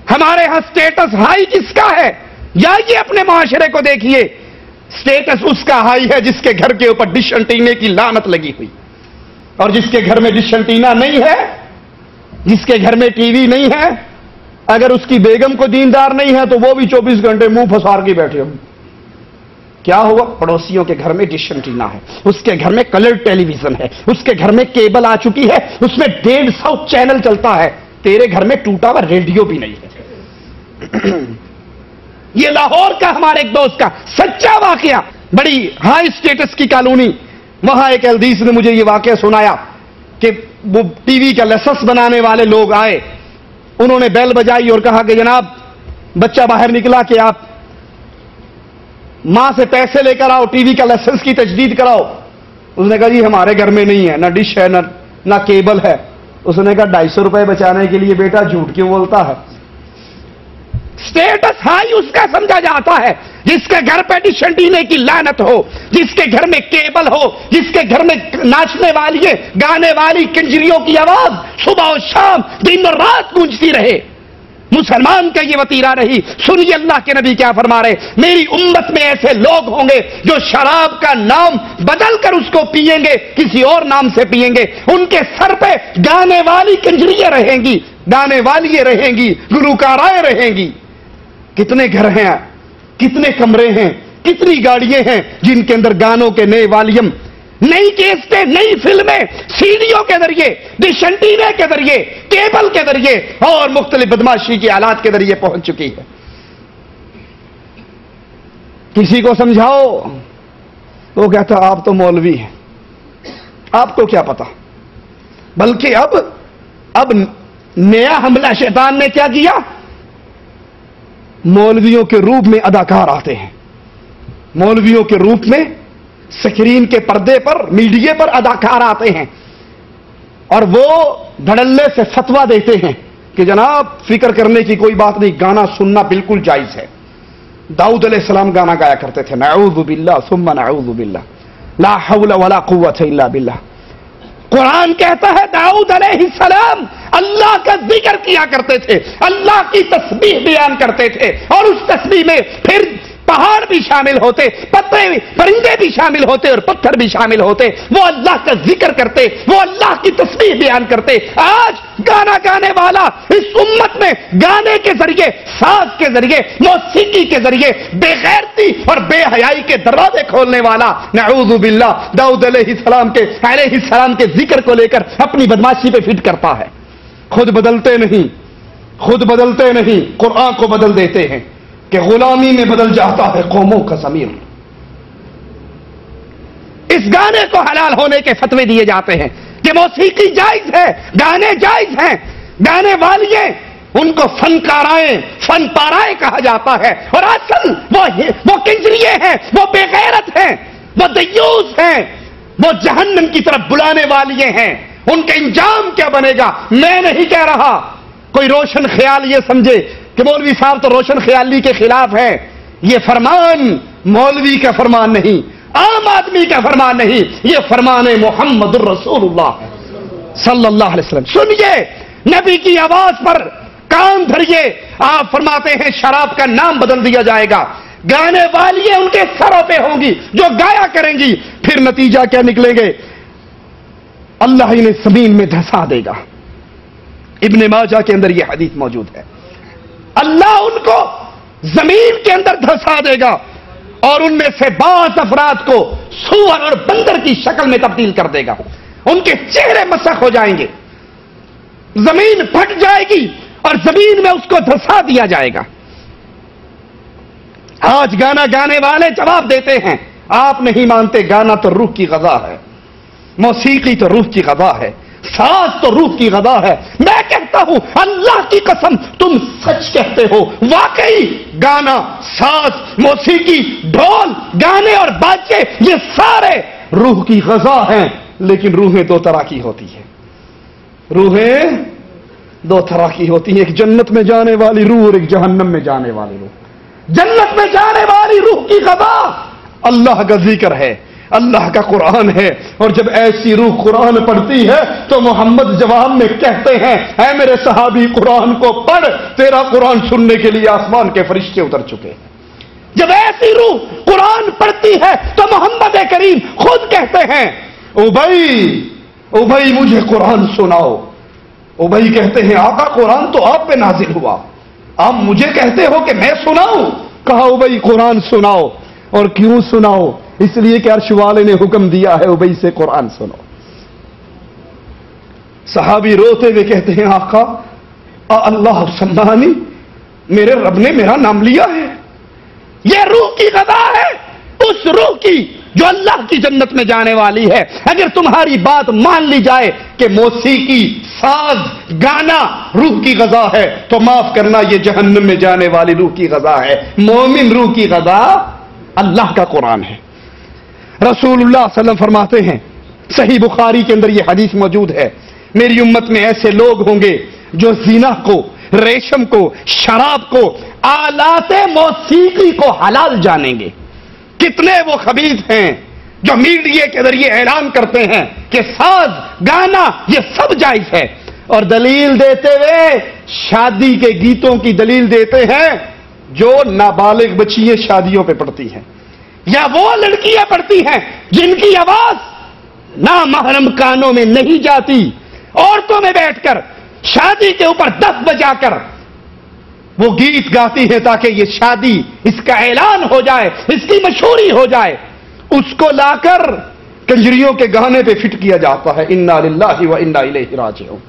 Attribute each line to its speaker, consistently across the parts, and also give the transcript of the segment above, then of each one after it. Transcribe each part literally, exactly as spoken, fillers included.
Speaker 1: ہمارے ہاں status high کس کا ہے؟ جائیے اپنے معاشرے کو دیکھیے، سٹیٹس اس کا ہائی ہے جس کے گھر کے اوپر ڈش انٹینے کی لعنت لگی ہوئی، اور جس کے گھر میں ڈش انٹینا نہیں ہے، جس کے گھر میں ٹی وی نہیں ہے، اگر اس کی بیگم کو دیندار نہیں ہے تو وہ بھی چوبیس گھنٹے منہ پھسار کے بیٹھے ہوں۔ کیا ہوا؟ پڑوسیوں کے گھر میں ڈش انٹینا ہے، اس کے گھر میں کلر ٹیلی ویژن ہے، اس کے گھر میں کیبل آ چکی ہے، اس میں ڈیڑھ سو چینل چلتا ہے، تیرے گھر میں ٹوٹا ہوا ریڈیو بھی نہیں ہے۔ یہ لاہور کا ہمارے ایک دوست کا سچا واقعہ، بڑی ہائی سٹیٹس کی کالونی، وہاں ایک الدیس نے مجھے یہ واقعہ سنایا کہ وہ ٹی وی کا لائسنس بنانے والے لوگ آئے، انہوں نے بیل بجائی اور کہا کہ جناب بچہ باہر نکلا کہ آپ ماں سے پیسے لے کر آؤ، ٹی وی کا لائسنس کی تجدید کراؤ۔ اس نے کہا جی ہمارے گھر میں نہیں ہے، نہ ڈش ہے نہ نہ کیبل ہے۔ اس نے کہا ڈھائی سو روپئے بچانے کے لیے بیٹا جھوٹ کیوں بولتا ہے؟ سٹیٹس ہائی اس کا سمجھا جاتا ہے جس کے گھر پہ ڈش انٹینے کی لعنت ہو، جس کے گھر میں کیبل ہو، جس کے گھر میں ناچنے والی گانے والی کنجریوں کی آواز صبح و شام دن اور رات گونجتی رہے۔ مسلمان کا یہ وتیرہ رہی۔ سنیے اللہ کے نبی کیا فرما رہے، میری امت میں ایسے لوگ ہوں گے جو شراب کا نام بدل کر اس کو پئیں گے، کسی اور نام سے پئیں گے، ان کے سر پہ گانے والی کنجریاں رہیں گی، گانے والی رہیں گی، گلوکارائیں رہیں گی۔ کتنے گھر ہیں، کتنے کمرے ہیں، کتنی گاڑیاں ہیں جن کے اندر گانوں کے نئے والیم، نئی کیسٹیں، نئی فلمیں سیڈیوں کے ذریعے، ڈش انٹینے کے ذریعے، کیبل کے ذریعے اور مختلف بدماشی کی آلات کے ذریعے پہنچ چکی ہے۔ کسی کو سمجھاؤ، وہ کہتا آپ تو مولوی ہیں، آپ کو کیا پتا۔ بلکہ اب اب نیا حملہ شیطان نے کیا کیا، مولویوں کے روپ میں اداکار آتے ہیں، مولویوں کے روپ میں سکرین کے پردے پر، میڈیا پر اداکار آتے ہیں، اور وہ دھڑلے سے فتویٰ دیتے ہیں کہ جناب فکر کرنے کی کوئی بات نہیں، گانا سننا بالکل جائز ہے۔ داؤد علیہ السلام گانا گایا کرتے تھے، نعوذ باللہ ثم نعوذ باللہ لا حول ولا قوت الا باللہ۔ قرآن کہتا ہے داؤد علیہ السلام اللہ کا ذکر کیا کرتے تھے، اللہ کی تسبیح بیان کرتے تھے، اور اس تسبیح میں پھر پہاڑ بھی شامل ہوتے، پتے پرندے بھی شامل ہوتے اور پتھر بھی شامل ہوتے، وہ اللہ کا ذکر کرتے، وہ اللہ کی تسبیح بیان کرتے۔ آج گانا گانے والا اس امت میں گانے کے ذریعے، ساز کے ذریعے، موسیقی کے ذریعے بے غیرتی اور بے حیائی کے دروازے کھولنے والا، نعوذ باللہ، داؤد علیہ السلام کے علیہ السلام کے ذکر کو لے کر اپنی بدماشی پہ فٹ کرتا ہے۔ خود بدلتے نہیں، خود بدلتے نہیں، قرآن کو بدل دیتے ہیں کہ غلامی میں بدل جاتا ہے قوموں کا ضمیر۔ اس گانے کو حلال ہونے کے فتوے دیے جاتے ہیں کہ موسیقی جائز ہے، گانے جائز ہیں، گانے والیے ان کو فنکارائیں، فن پارائیں کہا جاتا ہے، اور اصل وہ وہ کنجریے ہیں، وہ بے غیرت ہیں، وہ دیوس ہیں، وہ جہنم کی طرف بلانے والیے ہیں۔ ان کا انجام کیا بنے گا میں نہیں کہہ رہا۔ کوئی روشن خیال یہ سمجھے کہ مولوی صاحب تو روشن خیالی کے خلاف ہے، یہ فرمان مولوی کا فرمان نہیں، عام آدمی کا فرمان نہیں، یہ فرمان محمد الرسول اللہ صلی اللہ علیہ وسلم۔ سنیے، نبی کی آواز پر کان دھریے، آپ فرماتے ہیں شراب کا نام بدل دیا جائے گا، گانے والی ان کے سروں پہ ہوں گی جو گایا کریں گی، پھر نتیجہ کیا نکلیں گے، اللہ انہیں زمین میں دھسا دے گا۔ ابن ماجہ کے اندر یہ حدیث موجود ہے، اللہ ان کو زمین کے اندر دھسا دے گا اور ان میں سے بعض افراد کو سور اور بندر کی شکل میں تبدیل کر دے گا، ان کے چہرے مسخ ہو جائیں گے، زمین پھٹ جائے گی اور زمین میں اس کو دھسا دیا جائے گا۔ آج گانا گانے والے جواب دیتے ہیں آپ نہیں مانتے، گانا تو روح کی غذا ہے، موسیقی تو روح کی غذا ہے، ساز تو روح کی غذا ہے۔ میں کہتا ہوں اللہ کی قسم تم سچ کہتے ہو، واقعی گانا، ساز، موسیقی، ڈھول، گانے اور باجے یہ سارے روح کی غذا ہیں، لیکن روحیں دو طرح کی ہوتی ہیں، روحیں دو طرح کی ہوتی ہیں، ایک جنت میں جانے والی روح اور ایک جہنم میں جانے والی روح۔ جنت میں جانے والی روح کی غذا اللہ کا ذکر ہے، اللہ کا قرآن ہے، اور جب ایسی روح قرآن پڑھتی ہے تو محمد جواب میں کہتے ہیں اے میرے صحابی قرآن کو پڑھ، تیرا قرآن سننے کے لیے آسمان کے فرشتے اتر چکے ہیں۔ جب ایسی روح قرآن پڑھتی ہے تو محمد کریم خود کہتے ہیں ابی ابی مجھے قرآن سناؤ۔ ابی کہتے ہیں آقا قرآن تو آپ پہ نازل ہوا، آپ مجھے کہتے ہو کہ میں سناؤں؟ کہا ابی قرآن سناؤ۔ اور کیوں سناؤ؟ اس لیے کہ عرش والے نے حکم دیا ہے ابی سے قرآن سنو۔ صحابی روتے ہوئے کہتے ہیں آقا اللہ سمانی، میرے رب نے میرا نام لیا ہے، یہ روح کی غذا ہے، اس روح کی جو اللہ کی جنت میں جانے والی ہے۔ اگر تمہاری بات مان لی جائے کہ موسیقی، ساز، گانا روح کی غذا ہے تو معاف کرنا یہ جہنم میں جانے والی روح کی غذا ہے۔ مومن روح کی غذا اللہ کا قرآن ہے۔ رسول اللہ صلی اللہ علیہ وسلم فرماتے ہیں، صحیح بخاری کے اندر یہ حدیث موجود ہے، میری امت میں ایسے لوگ ہوں گے جو زنا کو، ریشم کو، شراب کو، آلات موسیقی کو حلال جانیں گے۔ کتنے وہ خبیث ہیں جو میڈیا کے ذریعے اعلان کرتے ہیں کہ ساز، گانا یہ سب جائز ہے، اور دلیل دیتے ہوئے شادی کے گیتوں کی دلیل دیتے ہیں جو نابالغ بچیاں شادیوں پہ پڑتی ہیں، یا وہ لڑکیاں پڑتی ہیں جن کی آواز نامحرم کانوں میں نہیں جاتی، عورتوں میں بیٹھ کر شادی کے اوپر دف بجا کر وہ گیت گاتی ہے تاکہ یہ شادی، اس کا اعلان ہو جائے، اس کی مشہوری ہو جائے، اس کو لا کر کنجریوں کے گانے پہ فٹ کیا جاتا ہے۔ انا للہ و انا الیہ راجعون۔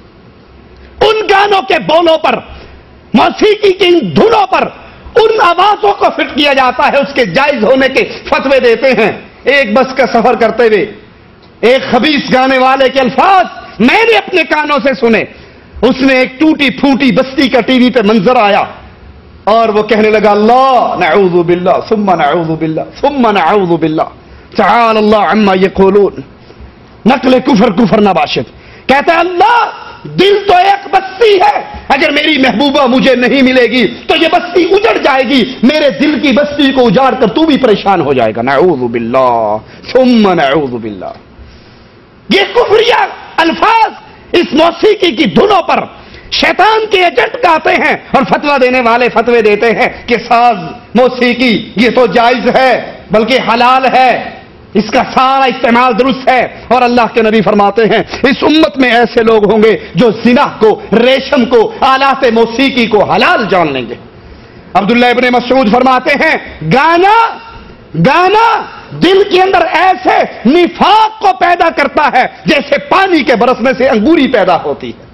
Speaker 1: ان گانوں کے بولوں پر، موسیقی کی ان دھنوں پر، ان آوازوں کو فٹ کیا جاتا ہے، اس کے جائز ہونے کے فتوے دیتے ہیں۔ ایک بس کا سفر کرتے ہوئے ایک خبیث گانے والے کے الفاظ میں نے اپنے کانوں سے سنے۔ اس نے ایک ٹوٹی پھوٹی بستی کا ٹی وی پہ منظر آیا اور وہ کہنے لگا اللہ نعوذ باللہ ثم نعوذ باللہ ثم نعوذ باللہ تعالی اللہ عما یقولون، نقل کفر کفر نباشد، کہتا ہے اللہ دل تو ایک بستی ہے، اگر میری محبوبہ مجھے نہیں ملے گی تو یہ بستی اجڑ جائے گی، میرے دل کی بستی کو اجاڑ کر تو بھی پریشان ہو جائے گا۔ نعوذ باللہ ثم نعوذ باللہ۔ یہ کفریہ الفاظ اس موسیقی کی دھنوں پر شیطان کے ایجنٹ گاتے ہیں، اور فتویٰ دینے والے فتوے دیتے ہیں کہ ساز، موسیقی یہ تو جائز ہے بلکہ حلال ہے، اس کا سارا استعمال درست ہے۔ اور اللہ کے نبی فرماتے ہیں اس امت میں ایسے لوگ ہوں گے جو زنا کو، ریشم کو، آلات موسیقی کو حلال جان لیں گے۔ عبداللہ ابن مسعود فرماتے ہیں گانا گانا دل کے اندر ایسے نفاق کو پیدا کرتا ہے جیسے پانی کے برسنے سے انگوری پیدا ہوتی ہے۔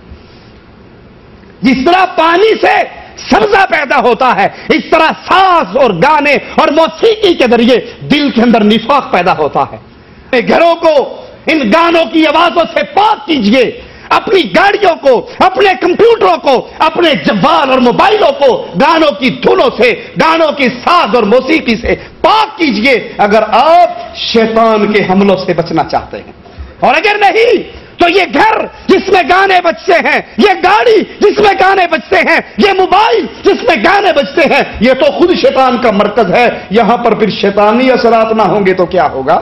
Speaker 1: جس طرح پانی سے سبزہ پیدا ہوتا ہے، اس طرح ساز اور گانے اور موسیقی کے ذریعے دل کے اندر نفاق پیدا ہوتا ہے۔ گھروں کو ان گانوں کی آوازوں سے پاک کیجئے، اپنی گاڑیوں کو، اپنے کمپیوٹروں کو، اپنے جوال اور موبائلوں کو گانوں کی دھنوں سے، گانوں کی ساز اور موسیقی سے پاک کیجئے اگر آپ شیطان کے حملوں سے بچنا چاہتے ہیں۔ اور اگر نہیں تو یہ گھر جس میں گانے بجتے ہیں، یہ گاڑی جس میں گانے بجتے ہیں، یہ موبائل جس میں گانے بجتے ہیں، یہ تو خود شیطان کا مرکز ہے۔ یہاں پر پھر شیطانی اثرات نہ ہوں گے تو کیا ہوگا؟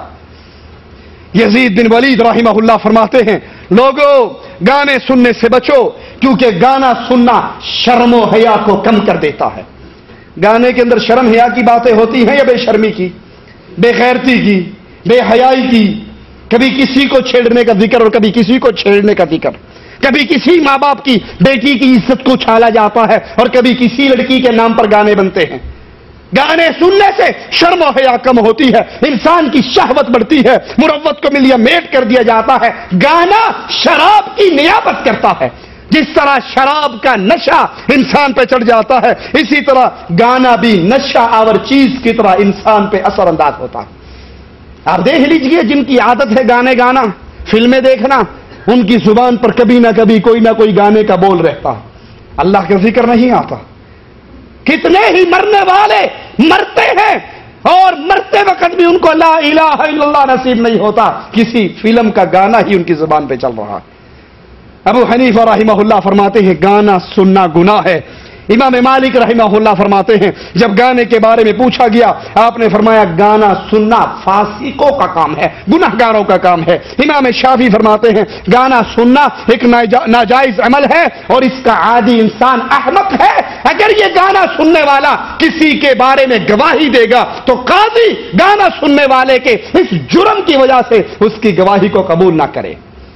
Speaker 1: یزید بن ولید رحمہ اللہ فرماتے ہیں لوگو گانے سننے سے بچو، کیونکہ گانا سننا شرم و حیا کو کم کر دیتا ہے۔ گانے کے اندر شرم حیا کی باتیں ہوتی ہیں یا بے شرمی کی، بے غیرتی کی، بے حیائی کی، کبھی کسی کو چھیڑنے کا ذکر اور کبھی کسی کو چھیڑنے کا ذکر، کبھی کسی ماں باپ کی بیٹی کی عزت کو چھالا جاتا ہے اور کبھی کسی لڑکی کے نام پر گانے بنتے ہیں۔ گانے سننے سے شرم و حیا کم ہوتی ہے، انسان کی شہوت بڑھتی ہے، مروت کو ملیا میٹ کر دیا جاتا ہے۔ گانا شراب کی نیابت کرتا ہے، جس طرح شراب کا نشہ انسان پہ چڑھ جاتا ہے اسی طرح گانا بھی نشہ آور چیز کی طرح انسان پہ اثر انداز ہوتا ہے۔ آپ دیکھ لیجئے جن کی عادت ہے گانے گانا، فلمیں دیکھنا، ان کی زبان پر کبھی نہ کبھی کوئی نہ کوئی گانے کا بول رہتا، اللہ کا ذکر نہیں آتا۔ کتنے ہی مرنے والے مرتے ہیں اور مرتے وقت بھی ان کو لا الہ الا اللہ نصیب نہیں ہوتا، کسی فلم کا گانا ہی ان کی زبان پہ چل رہا۔ ابو حنیفہ رحمہ اللہ فرماتے ہیں گانا سننا گناہ ہے، امام مالک رحمہ اللہ فرماتے ہیں جب گانے کے بارے میں پوچھا گیا آپ نے فرمایا گانا سننا فاسقوں کا کام ہے، گناہ گاروں کا کام ہے۔ امام شافعی فرماتے ہیں گانا سننا ایک ناجائز عمل ہے اور اس کا عادی انسان احمق ہے۔ اگر یہ گانا سننے والا کسی کے بارے میں گواہی دے گا تو قاضی گانا سننے والے کے اس جرم کی وجہ سے اس کی گواہی کو قبول نہ کرے۔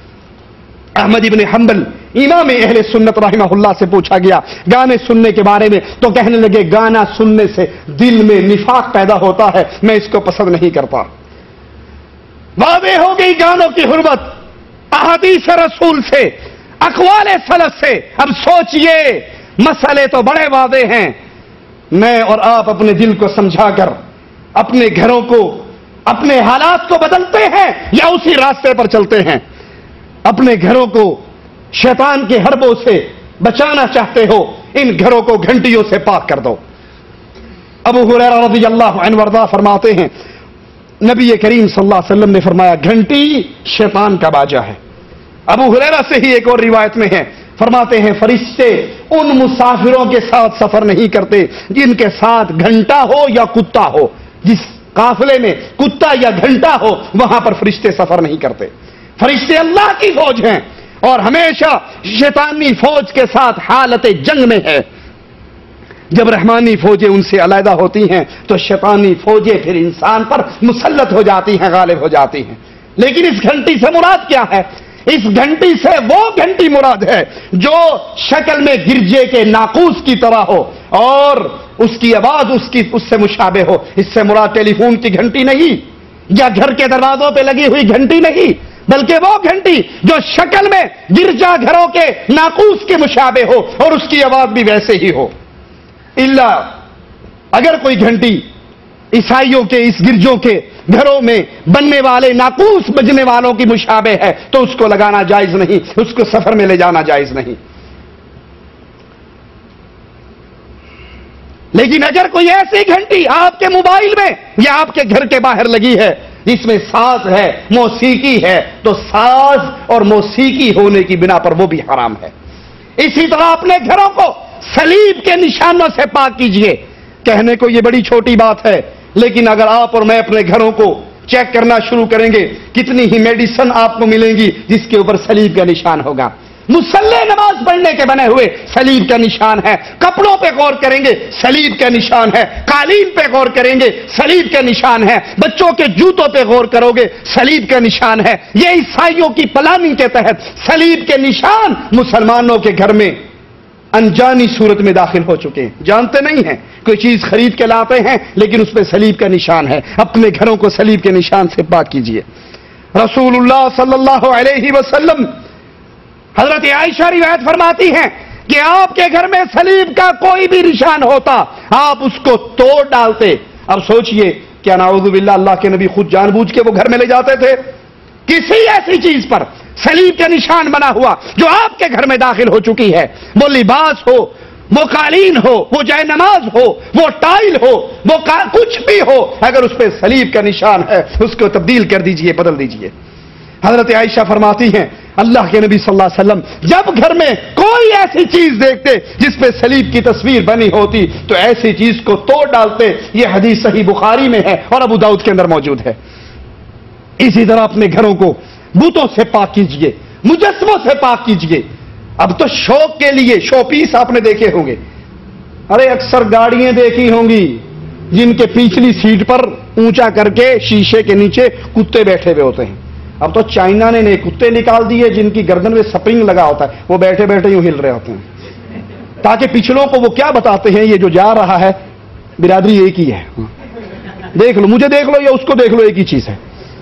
Speaker 1: احمد ابن حنبل امام اہل سنت رحمہ اللہ سے پوچھا گیا گانے سننے کے بارے میں تو کہنے لگے گانا سننے سے دل میں نفاق پیدا ہوتا ہے، میں اس کو پسند نہیں کرتا۔ واضح ہو گئی گانوں کی حرمت احادیث رسول سے، اقوال سلف سے۔ اب سوچئے مسئلے تو بڑے واضح ہیں، میں اور آپ اپنے دل کو سمجھا کر اپنے گھروں کو، اپنے حالات کو بدلتے ہیں یا اسی راستے پر چلتے ہیں؟ اپنے گھروں کو شیطان کے حربوں سے بچانا چاہتے ہو، ان گھروں کو گھنٹیوں سے پاک کر دو۔ ابو ہریرہ رضی اللہ عنہ وارضاہ فرماتے ہیں نبی کریم صلی اللہ علیہ وسلم نے فرمایا گھنٹی شیطان کا باجا ہے۔ ابو ہریرہ سے ہی ایک اور روایت میں ہے، فرماتے ہیں فرشتے ان مسافروں کے ساتھ سفر نہیں کرتے جن کے ساتھ گھنٹا ہو یا کتا ہو۔ جس قافلے میں کتا یا گھنٹا ہو وہاں پر فرشتے سفر نہیں کرتے۔ فرشتے اللہ کی فوج ہیں اور ہمیشہ شیطانی فوج کے ساتھ حالت جنگ میں ہے۔ جب رحمانی فوجیں ان سے علیحدہ ہوتی ہیں تو شیطانی فوجیں پھر انسان پر مسلط ہو جاتی ہیں، غالب ہو جاتی ہیں۔ لیکن اس گھنٹی سے مراد کیا ہے؟ اس گھنٹی سے وہ گھنٹی مراد ہے جو شکل میں گرجے کے ناقوس کی طرح ہو اور اس کی آواز اس کی اس سے مشابہ ہو۔ اس سے مراد ٹیلی فون کی گھنٹی نہیں یا گھر کے دروازوں پہ لگی ہوئی گھنٹی نہیں، بلکہ وہ گھنٹی جو شکل میں گرجا گھروں کے ناقوس کے مشابہ ہو اور اس کی آواز بھی ویسے ہی ہو۔ الا اگر کوئی گھنٹی عیسائیوں کے اس گرجوں کے گھروں میں بننے والے ناقوس بجنے والوں کی مشابہ ہے تو اس کو لگانا جائز نہیں، اس کو سفر میں لے جانا جائز نہیں۔ لیکن اگر کوئی ایسی گھنٹی آپ کے موبائل میں یا آپ کے گھر کے باہر لگی ہے جس میں ساز ہے، موسیقی ہے، تو ساز اور موسیقی ہونے کی بنا پر وہ بھی حرام ہے۔ اسی طرح اپنے گھروں کو صلیب کے نشانوں سے پاک کیجئے۔ کہنے کو یہ بڑی چھوٹی بات ہے، لیکن اگر آپ اور میں اپنے گھروں کو چیک کرنا شروع کریں گے کتنی ہی میڈیسن آپ کو ملیں گی جس کے اوپر صلیب کا نشان ہوگا۔ مصلی نماز پڑھنے کے بنے ہوئے صلیب کا نشان ہے، کپڑوں پہ غور کریں گے صلیب کا نشان ہے، قالین پہ غور کریں گے صلیب کا نشان ہے، بچوں کے جوتوں پہ غور کرو گے صلیب کا نشان ہے۔ یہ عیسائیوں کی پلاننگ کے تحت صلیب کے نشان مسلمانوں کے گھر میں انجانی صورت میں داخل ہو چکے ہیں، جانتے نہیں ہیں، کوئی چیز خرید کے لاتے ہیں لیکن اس پہ صلیب کا نشان ہے۔ اپنے گھروں کو صلیب کے نشان سے پاک کیجئے۔ رسول اللہ صلی اللہ علیہ وسلم حضرت عائشہ روایت فرماتی ہیں کہ آپ کے گھر میں صلیب کا کوئی بھی نشان ہوتا آپ اس کو توڑ ڈالتے۔ اب سوچئے کیا نعوذ باللہ اللہ کے نبی خود جان بوجھ کے وہ گھر میں لے جاتے تھے؟ کسی ایسی چیز پر صلیب کا نشان بنا ہوا جو آپ کے گھر میں داخل ہو چکی ہے، وہ لباس ہو، وہ قالین ہو، وہ جائے نماز ہو، وہ ٹائل ہو، وہ کچھ بھی ہو، اگر اس پہ صلیب کا نشان ہے اس کو تبدیل کر دیجئے، بدل دیجئے۔ حضرت عائشہ فرماتی ہیں اللہ کے نبی صلی اللہ علیہ وسلم جب گھر میں کوئی ایسی چیز دیکھتے جس پہ صلیب کی تصویر بنی ہوتی تو ایسی چیز کو توڑ ڈالتے۔ یہ حدیث صحیح بخاری میں ہے اور ابو داؤد کے اندر موجود ہے۔ اسی طرح اپنے گھروں کو بتوں سے پاک کیجئے، مجسموں سے پاک کیجئے۔ اب تو شوق کے لیے شو پیس آپ نے دیکھے ہوں گے، ارے اکثر گاڑیاں دیکھی ہوں گی جن کے پچھلی سیٹ پر اونچا کر کے شیشے کے نیچے کتے بیٹھے ہوئے ہوتے ہیں۔ اب تو چائنا نے نئے کتے نکال دیے جن کی گردن میں سپرنگ لگا ہوتا ہے، وہ بیٹھے بیٹھے یوں ہل رہے ہوتے ہیں تاکہ پچھلوں کو وہ کیا بتاتے ہیں یہ جو جا رہا ہے برادری ایک ہی ہے، دیکھ لو، مجھے دیکھ لو یا اس کو دیکھ لو، ایک ہی چیز ہے۔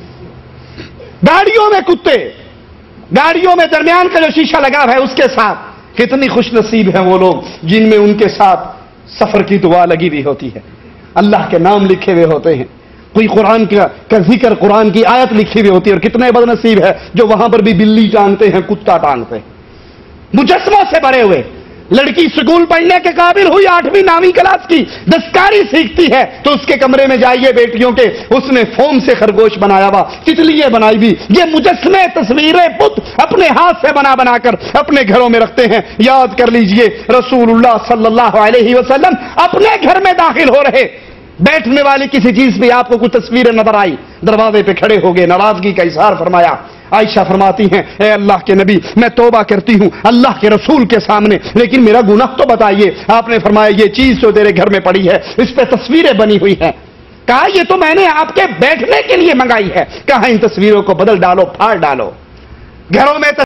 Speaker 1: گاڑیوں میں کتے، گاڑیوں میں درمیان کا جو شیشہ لگا ہے اس کے ساتھ کتنی خوش نصیب ہیں وہ لوگ جن میں ان کے ساتھ سفر کی دعا لگی ہوئی ہوتی ہے، اللہ کے نام لکھے ہوئے ہوتے ہیں، کوئی قرآن کا ذکر، قرآن کی آیت لکھی ہوئی ہوتی ہے، اور کتنے بد نصیب ہے جو وہاں پر بھی بلی ٹانگتے ہیں، کتا ٹانگتے ہیں، مجسموں سے بھرے ہوئے۔ لڑکی سکول پڑھنے کے قابل ہوئی، آٹھویں نویں کلاس کی، دستکاری سیکھتی ہے تو اس کے کمرے میں جائیے بیٹیوں کے، اس نے فوم سے خرگوش بنایا ہوا، تتلیاں بنائی بھی، یہ مجسمے تصویریں بت اپنے ہاتھ سے بنا بنا کر اپنے گھروں میں رکھتے ہیں۔ یاد کر لیجئے رسول اللہ صلی اللہ علیہ وسلم اپنے گھر میں داخل ہو رہے، بیٹھنے والی کسی چیز پہ آپ کو کچھ تصویریں نظر آئی، دروازے پہ کھڑے ہو گئے، ناراضگی کا اظہار فرمایا۔ عائشہ فرماتی ہیں اے اللہ کے نبی، میں توبہ کرتی ہوں اللہ کے رسول کے سامنے، لیکن میرا گناہ تو بتائیے۔ آپ نے فرمایا یہ چیز تو تیرے گھر میں پڑی ہے، اس پہ تصویریں بنی ہوئی ہیں۔ کہا یہ تو میں نے آپ کے بیٹھنے کے لیے منگائی ہے۔ کہا ان تصویروں کو بدل ڈالو، پھاڑ ڈالو۔ گھروں میں